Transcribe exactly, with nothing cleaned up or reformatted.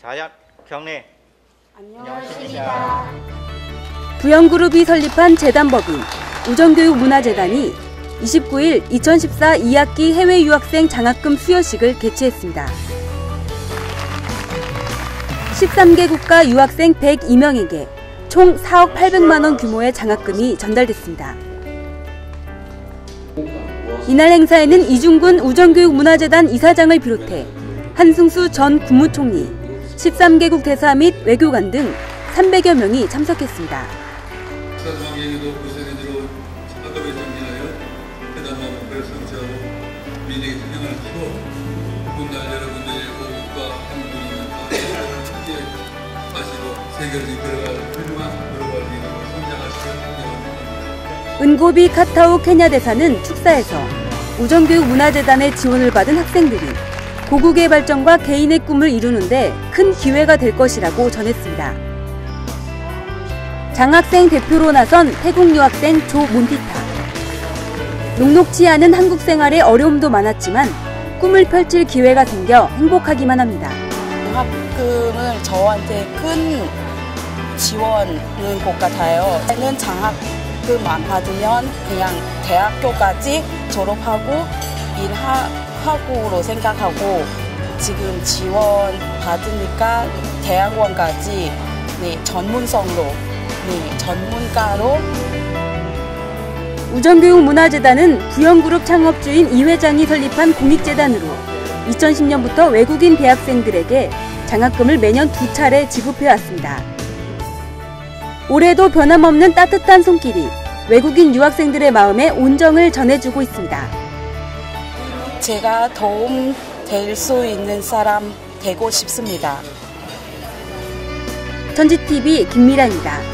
자야 경례. 안녕하십니까. 부영그룹이 설립한 재단법인 우정교육문화재단이 이십구 일 이천십사 이 학기 해외 유학생 장학금 수여식을 개최했습니다. 십삼 개 국가 유학생 백이 명에게 총 사억 팔백만 원 규모의 장학금이 전달됐습니다. 이날 행사에는 이중근 우정교육문화재단 이사장을 비롯해 한승수 전 국무총리, 십삼 개국 대사 및 외교관 등 삼백여 명이 참석했습니다. 은고비 카타오 케냐 대사는 축사에서 우정교육문화재단의 지원을 받은 학생들이 고국의 발전과 개인의 꿈을 이루는데 큰 기회가 될 것이라고 전했습니다. 장학생 대표로 나선 태국 유학생 조 몬티타. 녹록지 않은 한국 생활에 어려움도 많았지만 꿈을 펼칠 기회가 생겨 행복하기만 합니다. 장학금은 저한테 큰 지원인 것 같아요. 저는 장학금 안 받으면 그냥 대학교까지 졸업하고 일하고로 생각하고 지금 지원 받으니까 대학원까지 네, 전문성으로, 네, 전문가로. 우정교육문화재단은 부영그룹 창업주인 이 회장이 설립한 공익재단으로 이천십 년부터 외국인 대학생들에게 장학금을 매년 두 차례 지급해왔습니다. 올해도 변함없는 따뜻한 손길이 외국인 유학생들의 마음에 온정을 전해주고 있습니다. 제가 도움 될 수 있는 사람 되고 싶습니다. 천지티비 김미라입니다.